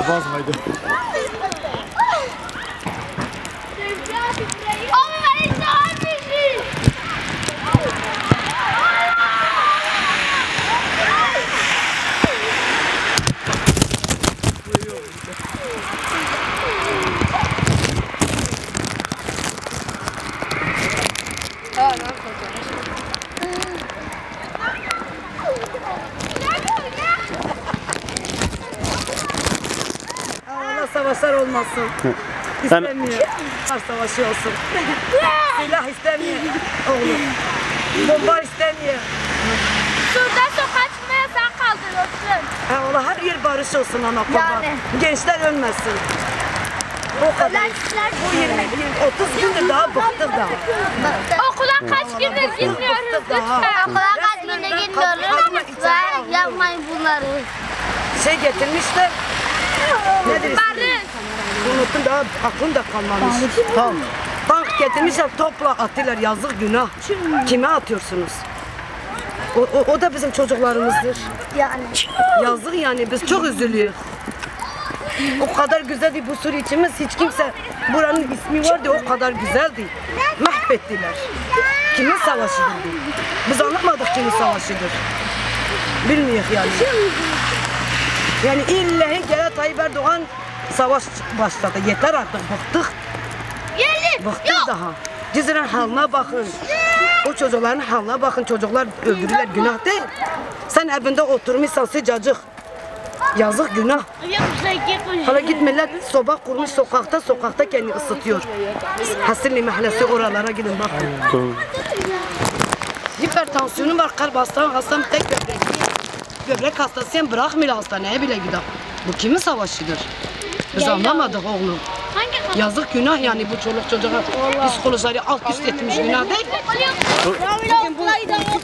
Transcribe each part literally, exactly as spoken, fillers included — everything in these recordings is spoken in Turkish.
Sarbaz mıydı? Savaşlar olmasın. İstemiyor. Her savaşı olsun. Silah istemiyor. Oğlum. Bomba istemiyor. Şurada sokağa çıkmaya sen kaldırırsın. Ha, ola her yer barış olsun ana baba. Yani. Gençler ölmesin. O kadar. Bu yirmi, otuz gündür daha bıktık daha. Okula kaç gündür gitmiyoruz lütfen. Okula kaç gündür gitmiyoruz lütfen. Yapmayın bunları. Şey getirmişler. Nedir ismi? Barış. Unuttum daha aklım da kalmamış. Tamam. Tank getirmişler topla atıyorlar yazık günah. Kime atıyorsunuz? O, o, o da bizim çocuklarımızdır. Yani. Yazık yani biz çok üzülüyoruz. O kadar güzeldi bu sur içimiz hiç kimse buranın ismi vardı o kadar güzeldi. Mahvettiler. Kimin savaşıdır bu? Biz anlamadık kimin savaşıdır. Bilmiyoruz yani. Yani illahi gele Tayyip Erdoğan savaş başladı. Yeter artık bıktık. Bıktık daha. Cizre'nin haline bakın. O çocukların haline bakın. Çocuklar öldürürler günah değil. Sen evinde oturmuşsan sıcacık. Yazık günah. Hala git millet soba kurmuş sokakta sokakta kendini ısıtıyor. Hasilli mahallesi oralara gidin bakın. Hipertansiyonu var, kalp hastam, hastam tek böbrek. Böbrek hastasıyım bırakmıyor hastaneye bile gider. Bu kimin savaşıdır? Biz anlamadık oğlum. Yazık günah yani bu çoluk çocuğa psikolojileri alt üst etmiş günah değil. Bugün bu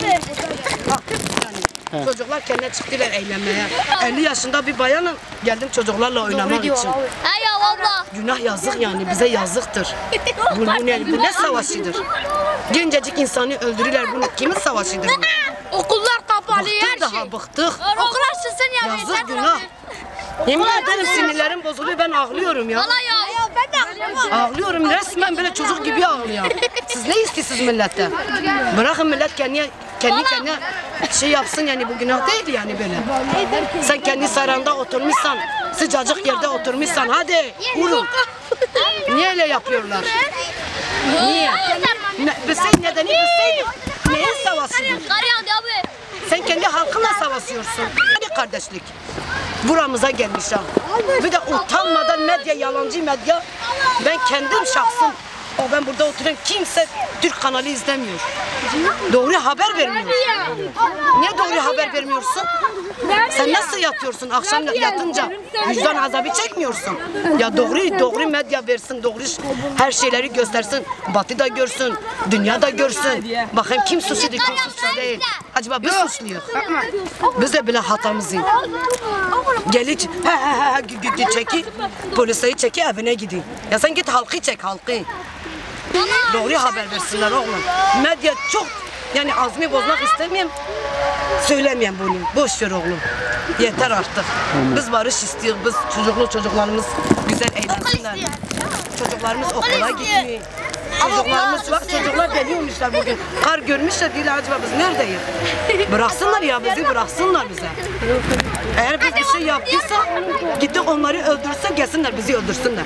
yani çocuklar kendine çıktılar eğlenmeye. elli yaşında bir bayanım geldim çocuklarla oynamak için. Günah yazık yani bize yazıktır. Bu, bu, ne, bu ne savaşıdır? Gencecik insanı öldürürler bunu kimin savaşıdır bu? Okullar kapalı her Bıktık şey. daha bıktık. Okullar sizin ya. Yazık günah. Yemin ederim sinirlerim bozuluyor ben ağlıyorum ya. Valla ya. Ya ben de ağlıyorum. Ağlıyorum resmen böyle çocuk gibi ağlıyorum. Siz ne istiyorsunuz millete? Bırakın millet kendi kendi kendine şey yapsın yani bu günah değil yani böyle. Sen kendi sarayında oturmuşsan, sıcacık yerde oturmuşsan hadi vurun. Niye öyle yapıyorlar? Niye? Ne, bilseydin nedeni bilseydin. Neyin savaşıdır? Sen kendi halkınla savaşıyorsun. Hadi kardeşlik. Buramıza gelmiş ha. Bir de utanmadan medya, yalancı medya. Ben kendim şahsım. O ben burada oturan kimse Türk kanalı izlemiyor. Doğru haber vermiyor. Niye doğru haber vermiyorsun? Sen nasıl yatıyorsun? Akşam yatınca vicdan azabı çekmiyorsun. Ya doğru doğru medya versin, doğru her şeyleri göstersin. Batı da görsün, dünya da görsün. Bakayım kim suçludur, kim suçsuz değil. Acaba biz suçluyuz. Biz de bile hatamızı. Gelic, he he he, çeki, polisi çeki evine gidin. Ya sen git halkı çek, halkı. Doğru haber versinler oğlum. Medya çok, yani azmi bozmak istemiyorum. Söylemeyeyim bunu. Boş ver oğlum. Yeter artık. Biz barış istiyoruz. Biz çocuklu çocuklarımız güzel eğlensinler. Çocuklarımız okula gitmiyor. Çocuklarımız var. Çocuklar geliyormuşlar bugün. Kar görmüşler değil acaba biz neredeyiz? Bıraksınlar ya bizi bıraksınlar bize. Eğer biz bir şey yaptıysa gidip onları öldürse gelsinler bizi öldürsünler.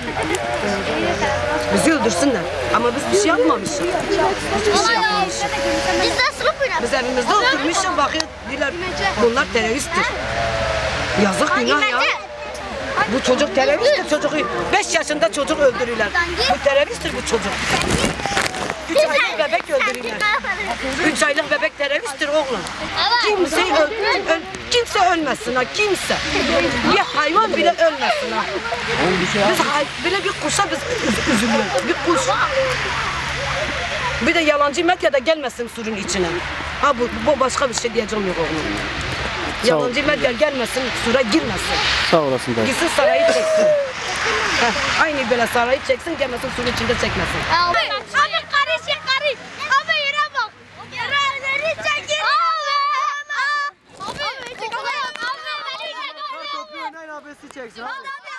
Bizi öldürsünler. Ama biz bir şey yapmamışız. Hiçbir şey yapmamışız. Biz evimizde oturmuşuz bakıyor diyorlar bunlar teröristtir. Yazık günah ya. Bu çocuk teröristtir çocuğu. Beş yaşında çocuk öldürürler. Bu teröristtir bu çocuk. Üç aylık bebek öldürürler. Üç aylık bebek teröristtir oğlum. Kimse öl, öl, kimse ölmesin ha kimse. Bir hayvan bile ölmesin ha. Biz hay, bile bir kuşa biz üzülüyoruz. Bir kuş. Bir de yalancı medyada gelmesin surun içine. Ha bu, bu başka bir şey diyeceğim yok oğlum. Yalancı medya gelmesin, sura girmesin. Sağ olasın da. Gitsin sarayı çeksin. Heh, aynı böyle sarayı çeksin, gelmesin surun içinde çekmesin. Abi karışık karış. Abi yere bak. Yerleri çekin. Abi. Abi. Abi. Abi. Topu oynayın abisi çeksin.